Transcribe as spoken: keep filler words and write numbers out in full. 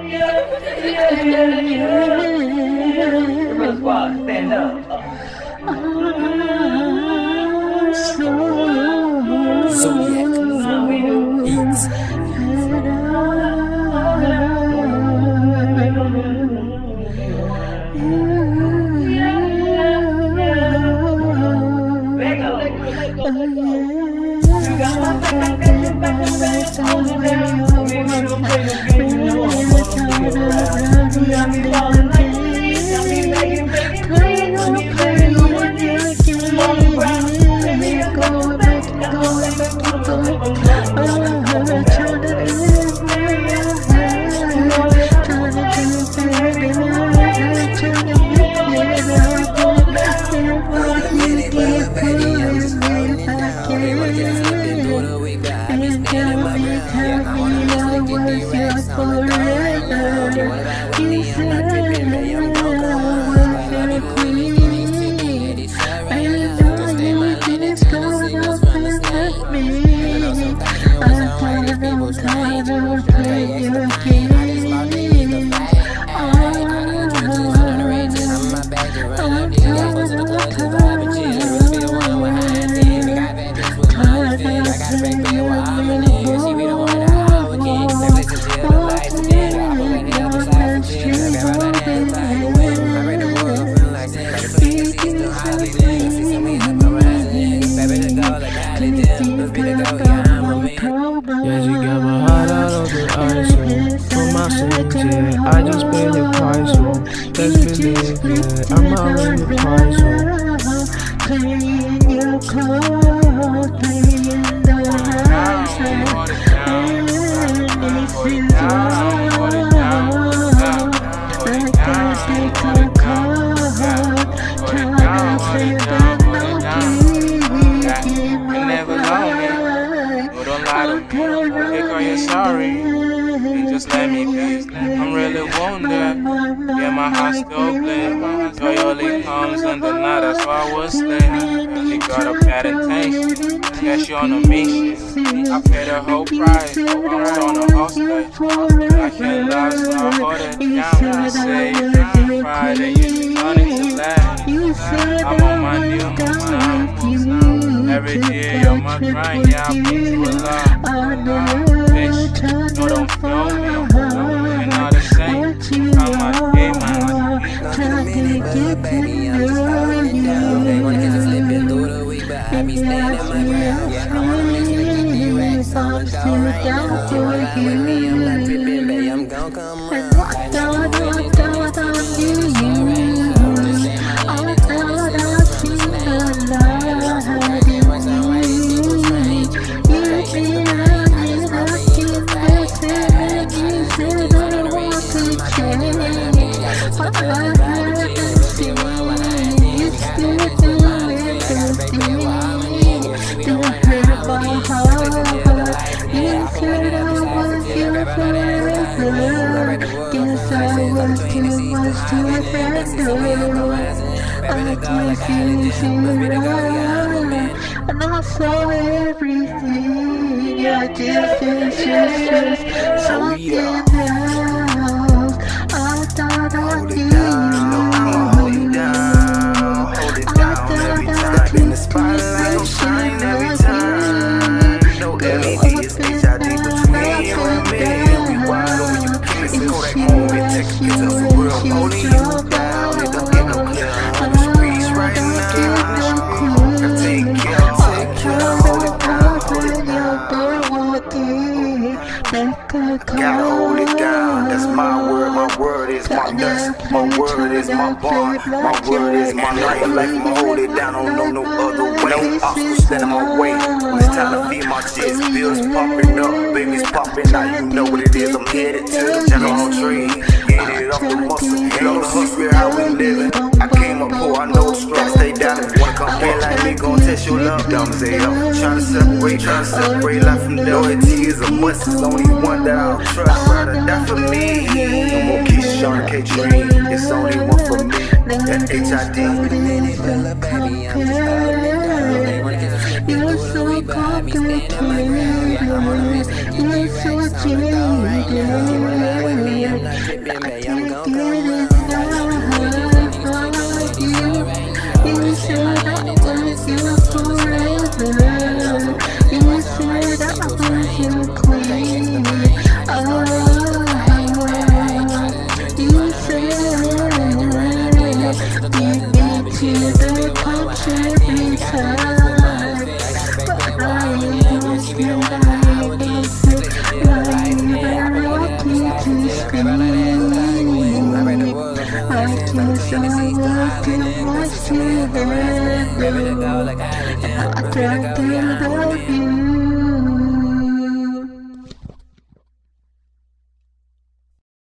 yeah, yeah, yeah. Real squad, stand up. Zodiac Beats. Yeah, she got my heart out of the ice, oh. For my sins, yeah, I just paid the price, oh. Let's believe, yeah, I'm out in the price, oh. Playing your clothes, playing the house, and this is love. Like I take a call, trying to say that you're sorry, and just let me be. I'm really wounded, yeah, my heart still bleeds. Joy only comes in the night, that's why I was late. She got a bad intention, yeah, she on a mission. I paid her whole price, I'm on a hostage. I can't lie, so I hold it down. I say, pride, and you turn it to laugh. I'm on my deal, my time. Every day on my grind, yeah, I put you alive. Bitch, no, don't feel me. And all the same, I'm my game, I'm trying to get to know you. And yes, I'm still down for you. And what thought, what thought of you? I thought I'd seen the light in you. You did, I did, I did this, and you said I want to change. But I haven't seen you still doing the thing that hurt my heart. You said I was your forever. Guess I was too much to handle. I confused you right, and I saw everything. I just it's just something else. I thought I knew. I thought I could spotlight shine every time. No L E D is H I D between me and me. We wide over you can't see Kodak home and take it to the world. Only you down, it don't get no clear. On the streets right now, I take care, take care, hold it down, hold it down. Gotta hold it down, that's my word, my word is my nuts, my word is my bond, my word is my life, life, I'ma hold it down, I don't know no other way. No obstacles stand in my way, when it's time to feed my kids, bills popping up, babies popping out, you know what it is, I'm headed to the general tree, getting it off the muscle, you know the hustle, how we living, I came up poor, I know the struggle, stay down, if you wanna come in like me, gon' test your love, diamonds, they up, tryna separate, tryna separate life from loyalty is a must, it's only one that I'll trust, ride or die for me, no more Keyshawn, K-Tree, it's only one for me, that H I D. You're so complicated, you're so jaded. every time. But I don't feel like I never wanted to scream. I guess I was too much to handle. I tried to love you.